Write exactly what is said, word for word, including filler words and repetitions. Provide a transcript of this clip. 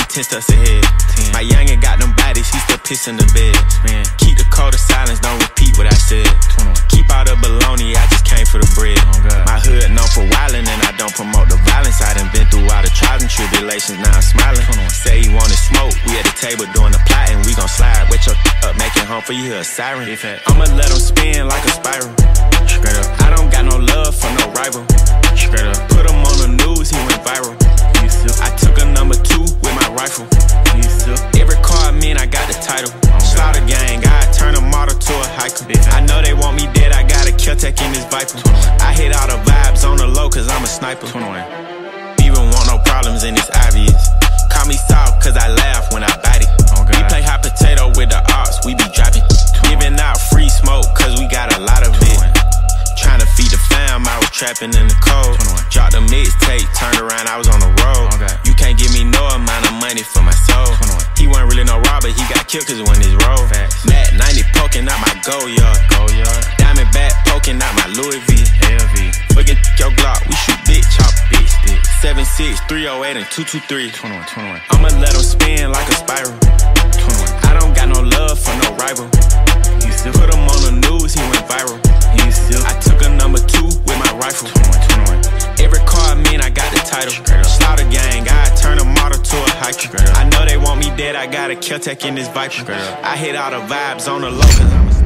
ten steps ahead. ten. My youngin' got them bodies, he still pissing the bed. Man. Keep the code of silence, don't repeat what I said. twenty-one. Keep all the baloney, I just came for the bread. Oh, my hood known for wildin' and I don't promote the violence. I done been through all the trials and tribulations, now I'm smiling. twenty-one. Say he wanted smoke, we at the table doing the plot and we gon' slide. Wet your up, make it home for you hear a siren. I'ma let him spin like a spiral. Straight up. I don't got no love for no rival. Straight up. Put him on the news, he went viral. I took a number two with my rifle. Every car I mean, I got the title. Slaughter gang, I turn a model to a hiker. I know they want me dead, I got a Kel-Tec in this Viper. I hit all the vibes on the low cause I'm a sniper. Even want no problems and it's obvious. Call me soft cause I laugh when I bite it. We play hot potato with the ops, we be dropping. Giving out free smoke cause we got a lot of it. Trying to feed the fam, I was trapping in the cold. Dropped a mixtape, turned around, I was on the road. Okay. You can't give me no amount of money for my soul. He wasn't really no robber, he got killed cause it wasn't his role. Matt ninety poking out my go yard. Go yard. Diamond back poking out my Louis V. L V. Forget your Glock, we shoot big chop, big stick. seven six, three oh eight, and two two three. twenty-one, twenty-one. I'ma let him spin like a spiral. twenty-one. I don't got no love for no rival. You still put him on the news, he went viral. You still. I took a number two with my rifle. twenty-one, twenty-one. Every car I mean, I got the title. Slaughter gang, I turn a model to a hiker. I know they want me dead, I got a Kel-Tec in this Viper. I hit all the vibes on the low.